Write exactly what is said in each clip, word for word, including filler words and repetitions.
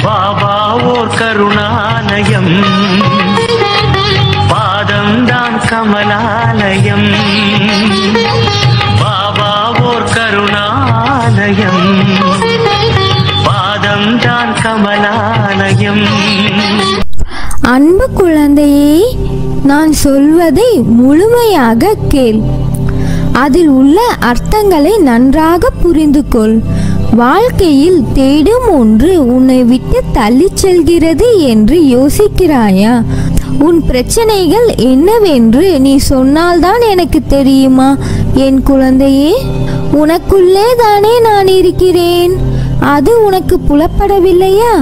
பாபா ஓர் கருணாலயம், பாதம்தான் கமலாலயம். பாபா ஓர் கருணாலயம், பாதம்தான் கமலாலயம். அன்பு குழந்தையே, நான் சொல்வதை முழுமையாக கேள். அதில் உள்ள அர்த்தங்களை நன்றாக புரிந்து கொள். வாழ்க்கையில் தேடும் ஒன்று உன்னை விட்டு தள்ளி செல்கிறது என்று யோசிக்கிறாயா? உன் பிரச்சனைகள் என்னவென்று நீ சொன்னால்தான் எனக்கு தெரியுமா என் குழந்தையே? உனக்குள்ளே தானே நான் இருக்கிறேன். அது உனக்கு புலப்படவில்லையா?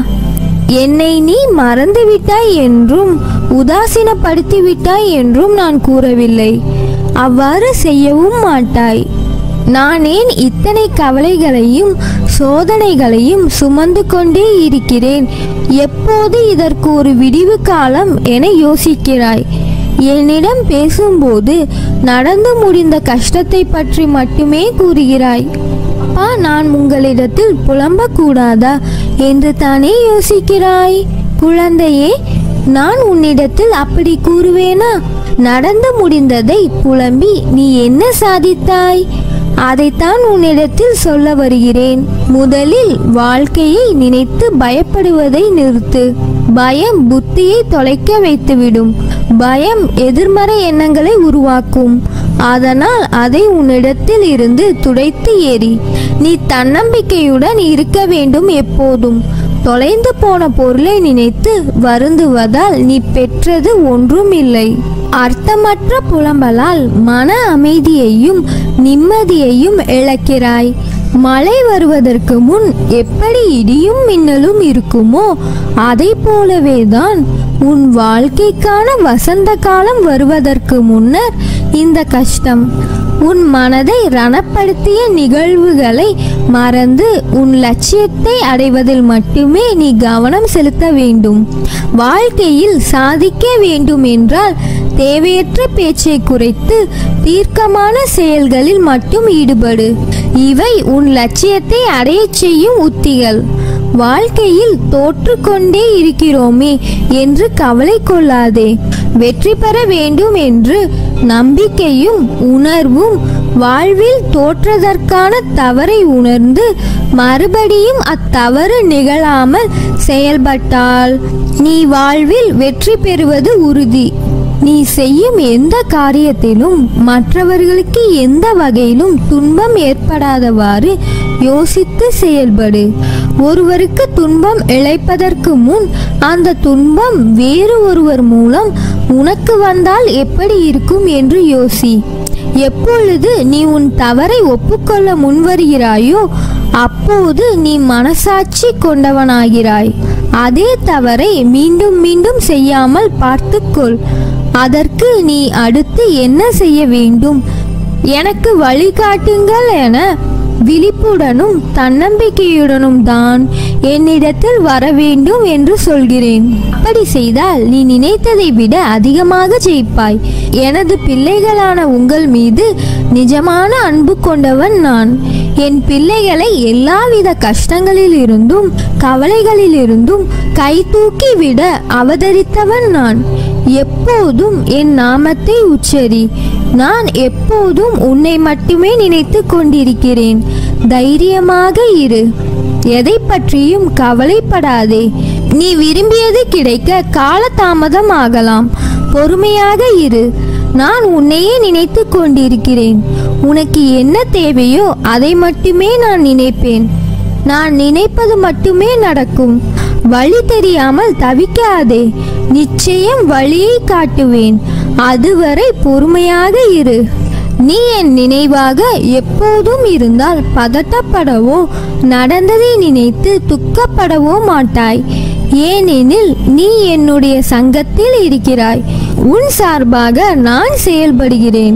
என்னை நீ மறந்துவிட்டாய் என்றும் உதாசீனப்படுத்தி விட்டாய் என்றும் நான் கூறவில்லை. அவ்வாறு செய்யவும் மாட்டாய். நான் ஏன் இத்தனை கவலைகளையும் சோதனைகளையும் சுமந்து கொண்டே இருக்கிறேன்? எப்போது இதற்கு ஒரு விடிவு காலம் என யோசிக்கிறாய். என்னிடம் பேசும்போது நடந்து முடிந்த கஷ்டத்தை பற்றி மட்டுமே கூறுகிறாய். அப்பா, நான் உங்களிடத்தில் புலம்பக்கூடாதா என்று தானே யோசிக்கிறாய்? குழந்தையே, நான் உன்னிடத்தில் அப்படி கூறுவேனா? நடந்து முடிந்ததை புலம்பி நீ என்ன சாதித்தாய்? அதைத்தான் உன்னிடத்தில் சொல்ல வருகிறேன். முதலில் வாழ்க்கையை நினைத்து பயப்படுவதை நிறுத்து. பயம் புத்தியை தொலைக்க வைத்துவிடும். பயம் எதிர்மறை எண்ணங்களை உருவாக்கும். அதனால் அதை உன்னிடத்தில் இருந்து துடைத்து எறி. நீ தன்னம்பிக்கையுடன் இருக்க வேண்டும் எப்போதும். தொலைந்து போன பொருளை நினைத்து வருந்துவதால் நீ பெற்றது ஒன்றும் இல்லை. அர்த்தமற்ற புலம்பலால் மன அமைதியையும் நிம்மதியையும் இழக்கிறாய். மழை வருவதற்கு முன் எப்படி இடியும் மின்னலும் இருக்குமோ அதை போலவேதான் உன் வாழ்க்கைக்கான வசந்த காலம் வருவதற்கு முன்னர் இந்த கஷ்டம். உன் மனதை ரணப்படுத்திய நிகழ்வுகளை மறந்து உன் லட்சியத்தை அடைவதில் மட்டுமே நீ கவனம் செலுத்த வேண்டும். வாழ்க்கையில் சாதிக்க வேண்டும் என்றால் தேவையற்ற பேச்சை குறைத்து தீர்க்கமான செயல்களில் மட்டும் ஈடுபடு. இவை உன் லட்சியத்தை அடையச் செய்யும் உத்திகள். வாழ்க்கையில் தோற்று கொண்டே இருக்கிறோமே என்று கவலை கொள்ளாதே. வெற்றி பெற வேண்டும் என்று நம்பிக்கையும் உணர்வும் வாழ்வில் தோற்றதற்கான தவறை உணர்ந்து மறுபடியும் அத்தவறு நிகழாமல் செயல்பட்டால் நீ வாழ்வில் வெற்றி பெறுவது உறுதி. நீ செய்யும் எந்த காரியத்திலும் மற்றவர்களுக்கு எந்த வகையிலும் துன்பம் ஏற்படாதவாறு யோசித்து செயல்படு. ஒருவருக்கு துன்பம் இழைப்பதற்கு முன் அந்த துன்பம் வேறு ஒருவர் மூலம் உனக்கு வந்தால் எப்படி இருக்கும் என்று யோசி. எப்பொழுது நீ உன் தவறை ஒப்புக்கொள்ள முன்வருகிறாயோ அப்போது நீ மனசாட்சி கொண்டவனாகிறாய். அதே தவறை மீண்டும் மீண்டும் செய்யாமல் பார்த்துக்கொள். அதற்கு நீ அடுத்து என்ன செய்ய வேண்டும், எனக்கு வழிகாட்டுங்கள் என விழிப்புடனும் தன்னம்பிக்கையுடனும் தான் என்னிடத்தில் வர வேண்டும் என்று சொல்கிறேன். அப்படி செய்தால் நீ நினைத்ததை விட அதிகமாக ஜெயிப்பாய். எனது பிள்ளைகளான உங்கள் மீது நிஜமான அன்பு கொண்டவன் நான். என் பிள்ளைகளை எல்லாவித கஷ்டங்களில் இருந்தும் கவலைகளில் இருந்தும் கை தூக்கி விட அவதரித்தவன் நான். எப்போதும் என் நாமத்தை உச்சரி. நான் எப்போதும் உன்னை மட்டுமே நினைத்து கொண்டிருக்கிறேன். தைரியமாக இரு. எதை பற்றியும் கவலைப்படாதே. நீ விரும்பியது கிடைக்க காலதாமதம் ஆகலாம். பொறுமையாக இரு. நான் உன்னையே நினைத்து கொண்டிருக்கிறேன். உனக்கு என்ன தேவையோ அதை மட்டுமே நான் நினைப்பேன். நான் நினைப்பது மட்டுமே நடக்கும். வழி தெரியாமல் தவிக்காதே. நிச்சயம் வழியை காட்டுவேன். அதுவரை பொறுமையாக இரு. நீ என் நினைவாக எப்போதும் இருந்தால் பதட்டப்படவோ நடந்ததை நினைத்து துக்கப்படவோ மாட்டாய். ஏனெனில் நீ என்னுடைய சங்கத்தில் இருக்கிறாய். உன் சார்பாக நான் செயல்படுகிறேன்.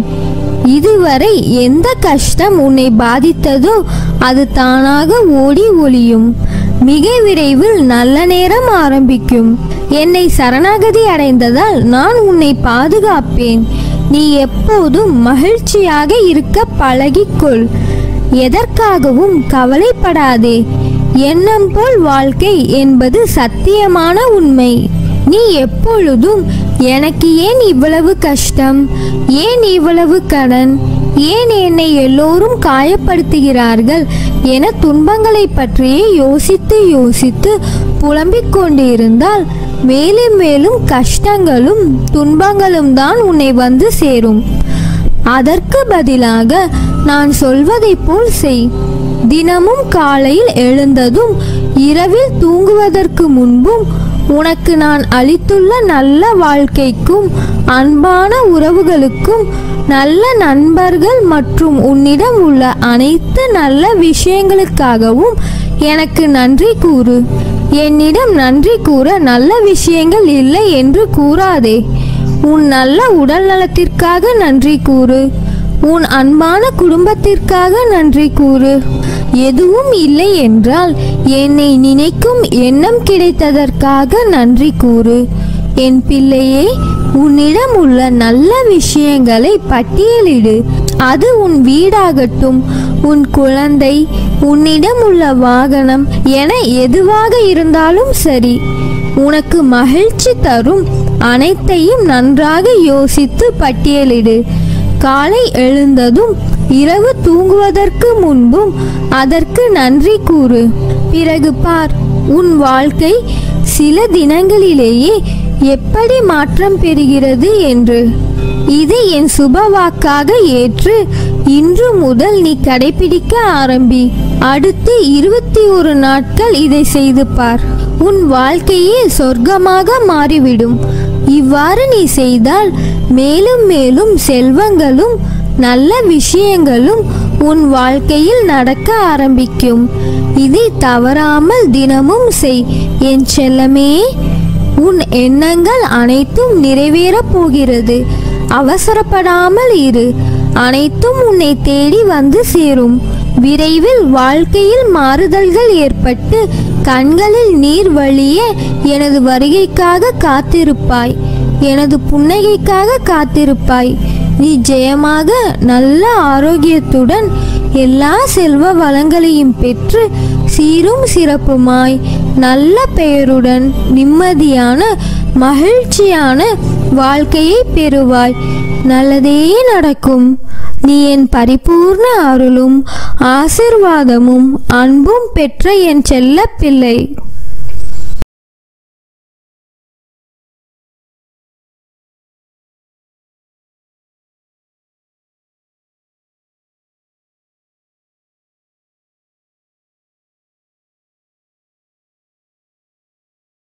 இதுவரை எந்த கஷ்டம் உன்னை பாதித்ததோ அது தானாக ஓடி ஒளியும். மிக விரைவில் நல்ல நேரம் ஆரம்பிக்கும். என்னை சரணாகதி அடைந்ததால் நான் உன்னை பாதுகாப்பேன். நீ எப்போதும் மகிழ்ச்சியாக இருக்க பழகிக்கொள். எதற்காகவும் கவலைப்படாதே. எண்ணம் போல் வாழ்க்கை என்பது சத்தியமான உண்மை. நீ எப்பொழுதும் எனக்கு ஏன் இவ்வளவு கஷ்டம், ஏன் இவ்வளவு கடன், ஏன் என்னை எல்லோரும் காயப்படுத்துகிறார்கள் என துன்பங்களை பற்றியே யோசித்து யோசித்து புலம்பிக் கொண்டிருந்தால் மேலும் மேலும் கஷ்டங்களும் துன்பங்களும் தான் உன்னை வந்து சேரும். அதற்கு பதிலாக நான் சொல்வதைப் போல் செய். தினமும் காலையில் எழுந்ததும் இரவில் தூங்குவதற்கு முன்பும் உனக்கு நான் அளித்துள்ள நல்ல வாழ்க்கைக்கும் அன்பான உறவுகளுக்கும் நல்ல நண்பர்கள் மற்றும் உன்னிடம் உள்ள அனைத்து நல்ல விஷயங்களுக்காகவும் எனக்கு நன்றி கூறு. என்னிடம் நன்றி கூற நல்ல விஷயங்கள் இல்லை என்று கூறாதே. உன் நல்ல உடல் நலத்திற்காக நன்றி கூறு. உன் அன்பான குடும்பத்திற்காக நன்றி கூறு. எதுவும் இல்லை என்றால் என்னை நினைக்கும் எண்ணம் கிடைத்ததற்காக நன்றி கூறு. என் பிள்ளையே, உன்னிடம் உள்ள நல்ல விஷயங்களை பட்டியலிடு. அது உன் வீடாகட்டும், உன் குழந்தை, உன்னிடம் உள்ள வாகனம் என எதுவாக இருந்தாலும் சரி. உனக்கு மகிழ்ச்சி தரும் அனைத்தையும் நன்றாக யோசித்து பட்டியலிடு. காலை எழுந்ததும் இரவு தூங்குவதற்கு முன்பும் அதற்கு நன்றி கூறு. பிறகு பார், உன் வாழ்க்கை சில தினங்களிலேயே எப்படி மாற்றம் பெறுகிறது என்று. இது என் சுபவாக்காக ஏற்று இன்று முதல் நீ கடைபிடிக்க ஆரம்பி. அடுத்து இருபத்தி ஒரு நாட்கள் இதை செய்து பார். உன் வாழ்க்கையே சொர்க்கமாக மாறிவிடும். இவ்வாறு நீ செய்தால் மேலும் மேலும் செல்வங்களும் நல்ல விஷயங்களும் உன் வாழ்க்கையில் நடக்க ஆரம்பிக்கும். இதை தவறாமல் தினமும் செய் என் செல்லமே. உன் எண்ணங்கள் அனைத்தும் நிறைவேறப் போகிறது. அவசரப்படாமல் இரு. அனைத்தும் உன்னை தேடி வந்து சேரும். விரைவில் வாழ்க்கையில் மாறுதல்கள் ஏற்பட்டு கண்களில் நீர் வழிய எனது வருகைக்காக காத்திருப்பாய். எனது புன்னகைக்காக காத்திருப்பாய். நீ ஜெயமாக நல்ல ஆரோக்கியத்துடன் எல்லா செல்வ வளங்களையும் பெற்று சீரும் சிறப்புமாய் நல்ல பெயருடன் நிம்மதியான மகிழ்ச்சியான வாழ்க்கையை பெறுவாய். நல்லதே நடக்கும். நீ என் பரிபூர்ண அருளும் ஆசிர்வாதமும் அன்பும் பெற்ற என் செல்ல பிள்ளை.